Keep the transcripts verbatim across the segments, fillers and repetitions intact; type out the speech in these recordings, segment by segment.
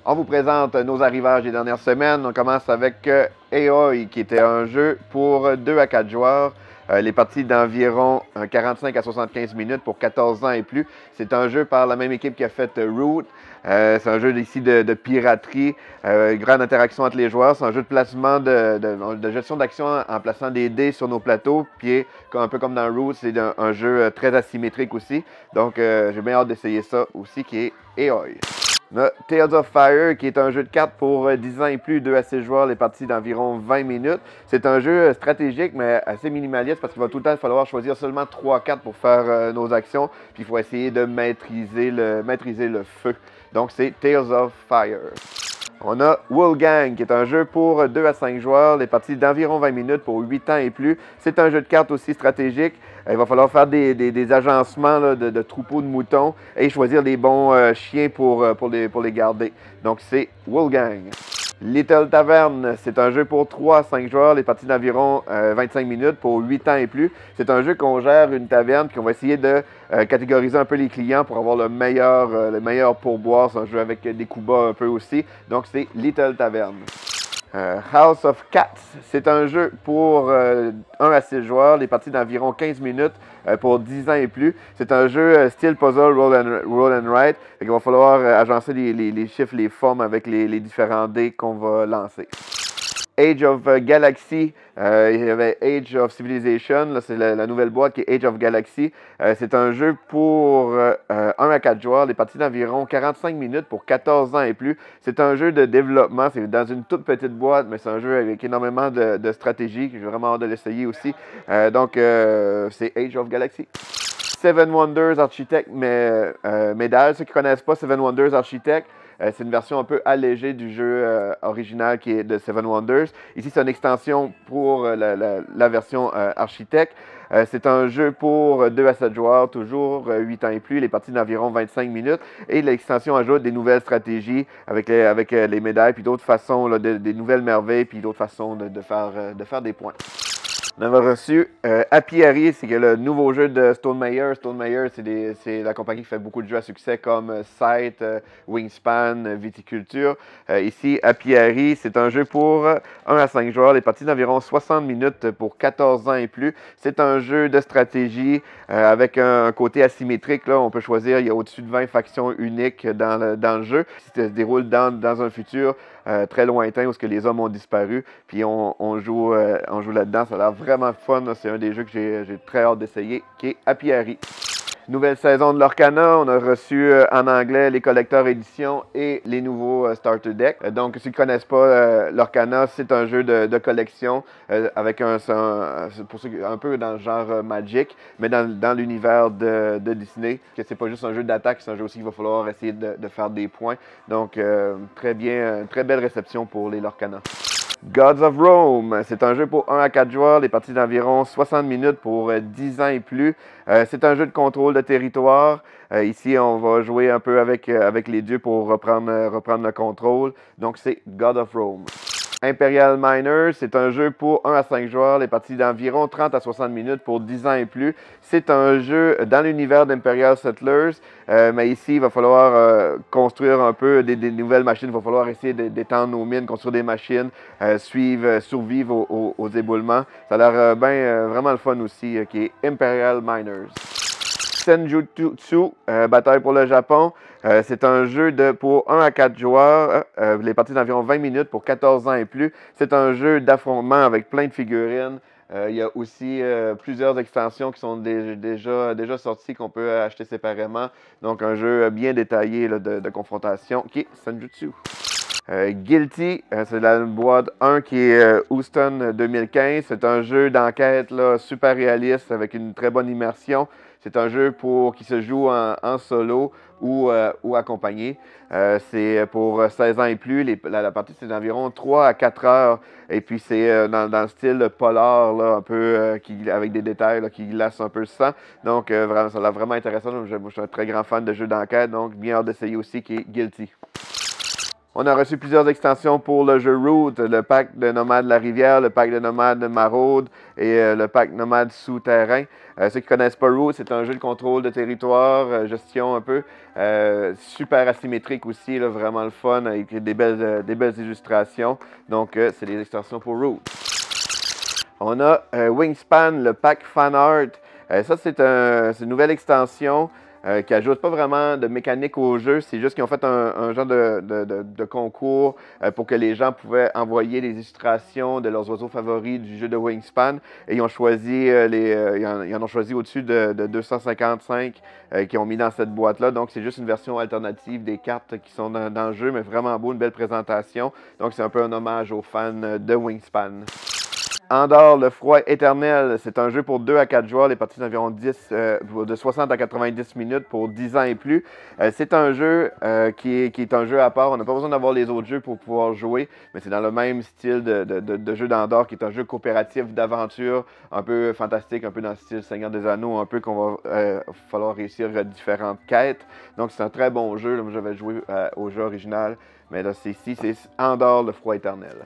On vous présente nos arrivages des dernières semaines. On commence avec euh, Aoi, qui était un jeu pour deux à quatre joueurs. Euh, les parties d'environ euh, quarante-cinq à soixante-quinze minutes pour quatorze ans et plus. C'est un jeu par la même équipe qui a fait euh, Root. Euh, c'est un jeu ici de, de piraterie, euh, grande interaction entre les joueurs. C'est un jeu de placement, de, de, de gestion d'action en, en plaçant des dés sur nos plateaux. Puis, un peu comme dans Root, c'est un, un jeu très asymétrique aussi. Donc, euh, j'ai bien hâte d'essayer ça aussi, qui est Aoi. On a Tales of Fire, qui est un jeu de cartes pour dix ans et plus, deux à six joueurs, les parties d'environ vingt minutes. C'est un jeu stratégique, mais assez minimaliste, parce qu'il va tout le temps falloir choisir seulement trois cartes pour faire euh, nos actions, puis il faut essayer de maîtriser le, maîtriser le feu. Donc, c'est Tales of Fire. On a Woolgang, qui est un jeu pour deux à cinq joueurs, les parties d'environ vingt minutes pour huit ans et plus. C'est un jeu de cartes aussi stratégique. Il va falloir faire des, des, des agencements là, de, de troupeaux de moutons et choisir des bons euh, chiens pour, pour, les, pour les garder. Donc, c'est Woolgang. Little Tavern, c'est un jeu pour trois à cinq joueurs, les parties d'environ euh, vingt-cinq minutes pour huit ans et plus. C'est un jeu qu'on gère une taverne puis qu'on va essayer de euh, catégoriser un peu les clients pour avoir le meilleur, euh, le meilleur pourboire. C'est un jeu avec des coups bas un peu aussi. Donc, c'est Little Tavern. Euh, House of Cats, c'est un jeu pour euh, un à six joueurs, les parties d'environ quinze minutes euh, pour dix ans et plus. C'est un jeu euh, style puzzle roll and, roll and write. Il va falloir euh, agencer les, les, les chiffres, les formes avec les, les différents dés qu'on va lancer. Age of Galaxy, euh, il y avait Age of Civilization, là c'est la, la nouvelle boîte qui est Age of Galaxy. Euh, c'est un jeu pour euh, un à quatre joueurs, les parties d'environ quarante-cinq minutes pour quatorze ans et plus. C'est un jeu de développement, c'est dans une toute petite boîte, mais c'est un jeu avec énormément de, de stratégie, que j'ai vraiment hâte de l'essayer aussi. Euh, donc, euh, c'est Age of Galaxy. Seven Wonders Architect mais, euh, Médaille. Ceux qui ne connaissent pas Seven Wonders Architect, euh, c'est une version un peu allégée du jeu euh, original qui est de Seven Wonders. Ici, c'est une extension pour euh, la, la, la version euh, Architect. Euh, c'est un jeu pour deux à sept joueurs, toujours euh, huit ans et plus, les parties d'environ vingt-cinq minutes. Et l'extension ajoute des nouvelles stratégies avec les, avec, euh, les médailles, puis d'autres façons, là, de, des nouvelles merveilles, puis d'autres façons de, de, faire, euh, de faire des points. On avait reçu euh, Apiary, c'est le nouveau jeu de Stone Meyer. Stone Meyer, c'est la compagnie qui fait beaucoup de jeux à succès comme euh, Sight, euh, Wingspan, euh, Viticulture. Euh, ici, Apiary, c'est un jeu pour euh, un à cinq joueurs, les parties d'environ soixante minutes pour quatorze ans et plus. C'est un jeu de stratégie euh, avec un, un côté asymétrique. Là, on peut choisir, il y a au-dessus de vingt factions uniques dans le, dans le jeu. Ça se déroule dans, dans un futur euh, très lointain où que les hommes ont disparu. Puis on, on joue, euh, on joue là-dedans. Ça a l'air vraiment fun. C'est un des jeux que j'ai très hâte d'essayer, qui est Apiary. Nouvelle saison de l'Orcana, on a reçu euh, en anglais les collecteurs éditions et les nouveaux euh, starter decks. Euh, donc, ceux qui ne connaissent pas euh, l'Orcana, c'est un jeu de, de collection euh, avec un, un, pour ceux, un peu dans le genre euh, Magic, mais dans, dans l'univers de, de Disney. Que c'est pas juste un jeu d'attaque, c'est un jeu aussi qu'il va falloir essayer de, de faire des points. Donc, euh, très bien, très belle réception pour les l'Orcana. Gods of Rome, c'est un jeu pour un à quatre joueurs, les parties d'environ soixante minutes pour euh, dix ans et plus. Euh, c'est un jeu de contrôle de territoire. Euh, ici, on va jouer un peu avec, euh, avec les dieux pour reprendre, euh, reprendre le contrôle. Donc, c'est God of Rome. Imperial Miners, c'est un jeu pour un à cinq joueurs, les parties d'environ trente à soixante minutes pour dix ans et plus. C'est un jeu dans l'univers d'Imperial Settlers, euh, mais ici, il va falloir euh, construire un peu des, des nouvelles machines, il va falloir essayer d'étendre nos mines, construire des machines, euh, suivre, euh, survivre aux, aux, aux éboulements. Ça a l'air euh, ben, euh, vraiment le fun aussi, euh, qui est Imperial Miners. Senjutsu, euh, Bataille pour le Japon. Euh, c'est un jeu de, pour un à quatre joueurs, euh, les parties d'environ vingt minutes pour quatorze ans et plus. C'est un jeu d'affrontement avec plein de figurines. Euh, il y a aussi euh, plusieurs extensions qui sont dé déjà, déjà sorties qu'on peut acheter séparément. Donc un jeu bien détaillé là, de, de confrontation qui est Senjutsu. Euh, Guilty, euh, c'est la boîte un qui est euh, Houston deux mille quinze. C'est un jeu d'enquête super réaliste avec une très bonne immersion. C'est un jeu pour, qui se joue en, en solo ou, euh, ou accompagné. Euh, c'est pour seize ans et plus. Les, la, la partie, c'est d'environ trois à quatre heures. Et puis, c'est euh, dans, dans le style polar, là, un peu euh, qui, avec des détails là, qui glacent un peu le sang. Donc, euh, vraiment, ça a l'air vraiment intéressant. Donc, je, moi, je suis un très grand fan de jeux d'enquête. Donc, bien hâte d'essayer aussi, qui est Guilty. On a reçu plusieurs extensions pour le jeu Root, le pack de Nomades de la Rivière, le pack de Nomades de Maraude et euh, le pack Nomades Souterrain. Euh, ceux qui ne connaissent pas Root, c'est un jeu de contrôle de territoire, euh, gestion un peu, euh, super asymétrique aussi, là, vraiment le fun, avec des belles, euh, des belles illustrations. Donc, euh, c'est des extensions pour Root. On a euh, Wingspan, le pack Fan Art. Euh, ça, c'est un, une nouvelle extension euh, qui n'ajoute pas vraiment de mécanique au jeu. C'est juste qu'ils ont fait un, un genre de, de, de, de concours euh, pour que les gens pouvaient envoyer des illustrations de leurs oiseaux favoris du jeu de Wingspan. Et ils ont choisi, euh, les, euh, ils en, ils en ont choisi au-dessus de, de deux cent cinquante-cinq euh, qui ont mis dans cette boîte-là. Donc, c'est juste une version alternative des cartes qui sont dans, dans le jeu, mais vraiment beau, une belle présentation. Donc, c'est un peu un hommage aux fans de Wingspan. Andor, le froid éternel, c'est un jeu pour deux à quatre joueurs, les parties d'environ dix, euh, de soixante à quatre-vingt-dix minutes pour dix ans et plus. Euh, c'est un jeu euh, qui, est, qui est un jeu à part, on n'a pas besoin d'avoir les autres jeux pour pouvoir jouer, mais c'est dans le même style de, de, de, de jeu d'Andor, qui est un jeu coopératif d'aventure, un peu fantastique, un peu dans le style Seigneur des Anneaux, un peu qu'on va euh, falloir réussir différentes quêtes. Donc c'est un très bon jeu, là, moi j'avais joué euh, au jeu original, mais là c'est ici, c'est Andor, le froid éternel.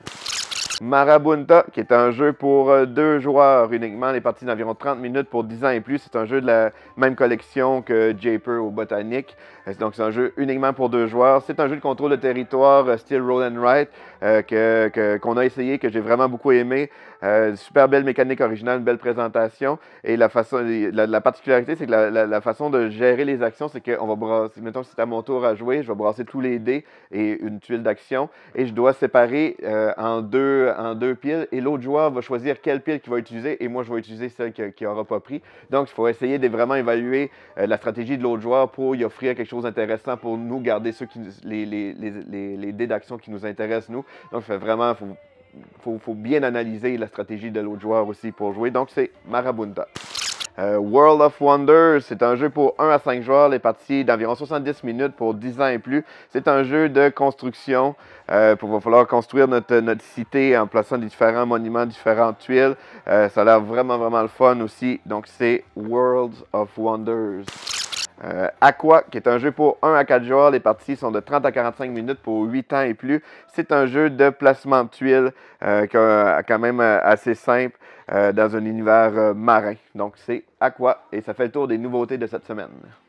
Marabunta, qui est un jeu pour euh, deux joueurs uniquement, les parties d'environ trente minutes pour dix ans et plus. C'est un jeu de la même collection que Japer au Botanique. Euh, donc, c'est un jeu uniquement pour deux joueurs. C'est un jeu de contrôle de territoire, euh, style Roll and Write, euh, que, que, qu'on a essayé, que j'ai vraiment beaucoup aimé. Euh, super belle mécanique originale, une belle présentation. Et la, façon, la, la particularité, c'est que la, la, la façon de gérer les actions, c'est qu'on va brasser, mettons que c'est à mon tour à jouer, je vais brasser tous les dés et une tuile d'action. Et je dois séparer euh, en deux en deux piles et l'autre joueur va choisir quelle pile qu'il va utiliser et moi je vais utiliser celle qu'il n'aura pas pris. Donc il faut essayer de vraiment évaluer euh, la stratégie de l'autre joueur pour y offrir quelque chose d'intéressant pour nous garder ceux qui, les, les, les, les, les dés d'action qui nous intéressent nous. Donc il faut vraiment faut, faut, faut bien analyser la stratégie de l'autre joueur aussi pour jouer. Donc c'est Marabunta. Euh, World of Wonders, c'est un jeu pour un à cinq joueurs, les parties d'environ soixante-dix minutes pour dix ans et plus. C'est un jeu de construction. Euh, il va falloir construire notre, notre cité en plaçant des différents monuments, différentes tuiles. Euh, ça a l'air vraiment, vraiment le fun aussi. Donc, c'est World of Wonders. Euh, Aqua, qui est un jeu pour un à quatre joueurs. Les parties sont de trente à quarante-cinq minutes pour huit ans et plus. C'est un jeu de placement de tuiles euh, quand même assez simple euh, dans un univers euh, marin. Donc, c'est Aqua et ça fait le tour des nouveautés de cette semaine.